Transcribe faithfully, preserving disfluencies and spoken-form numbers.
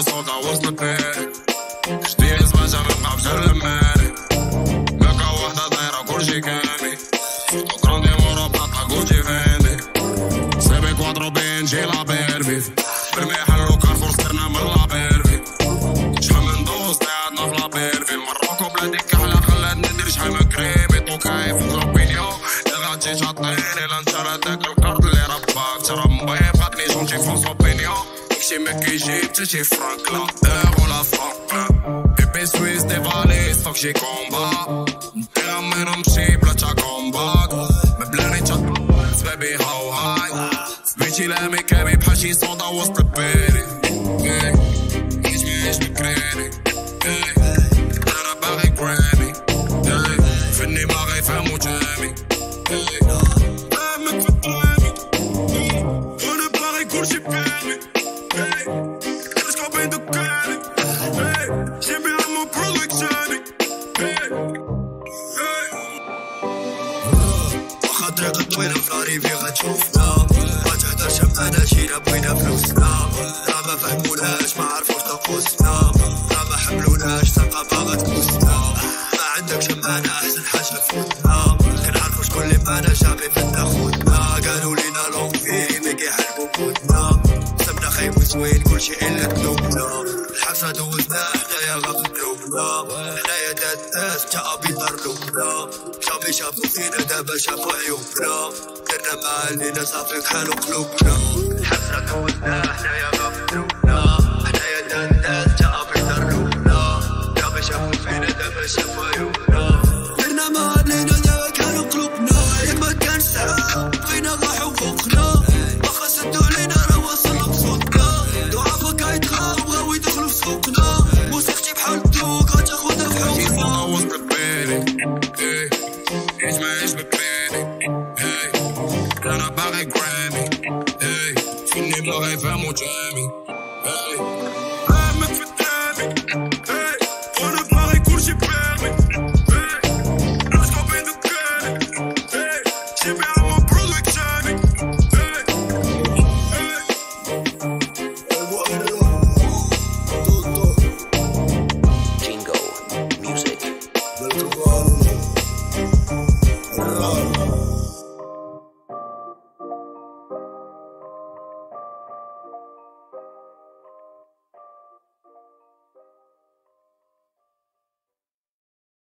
كانوا صوتا وصلت لي جديد زباجة من قبل جر المالي مكا وحدة دايرة كلشي كامي سوتو كراندي مورا بطاطا كوتشي فيندي سيبي كوادرو بينجي لا بيرفي برمي حلو كارفور صرنا من لا بيرفي شحال من دوز طيعنا في لا بيرفي المروكو بلادي كحلة خلاتني ندير شحال من كريمي طوكاي فوق لوبينيون إلا تجي شاطين إلا نشرى داك القرض اللي رباك ترى مبايب خاطني جونتي فوق لوبينيون شي ما كيجيب تا شي فرانك لا اور ولا فرانك بيبي سويس ديفالي ستوك شي كومبا نديرها من نمشي بلا تا كومباك مبلاني تا بيبي هاو هاي بيتي لامي كامي بحال شي صودا وسط البيري عيش عيش بكريني انا باغي كرامي فني ما غيفهمو جامي فهمك في الطامي وانا باغي كلشي بكامي تلسكوبين دكاني جيبي عمو برودكشاني واخا طريقة طويلة فلاريفي غتشوفنا ما تهدرش معانا جينا بغينا فلوسنا راه ما فهموناش ما عرفوش طقوسنا راه ما حملوناش ثقافة غتكوسنا ما عندكش معانا احسن حاجة فوتنا كنعرفو شكون اللي معانا شعبي فدنا خوتنا قالو لينا لونفي مي كيحلبو كوتنا سمنا خايب وزوين كلشي الا قلوبنا الحبسة دوزناه حنايا غا في قلوبنا حنايا داد ناس تا ابي ضرلونا شافي شافو فينا دابا شافو عيوبنا درنا مع اللينا صافي بحالو قلوبنا الحبسة دوزناه حنايا غا في قلوبنا حنايا داد ناس تا ابي ضرلونا شافي شافو فينا دابا شافو عيوبنا درنا مع اللينا دابا كانو قلوبنا ياك ما كانش صعاب بغينا غا حقوقنا واخا سدو علينا راه وصل لصوتنا ضعفك غيتخاو بغاو يدخلو في سوقنا موسيقتي بحال الدوق غتاخدها في حوقنا شي صودا وسط البيري عيش ما عيش بكريني انا باغي كرامي فني ما غيفهمو جامي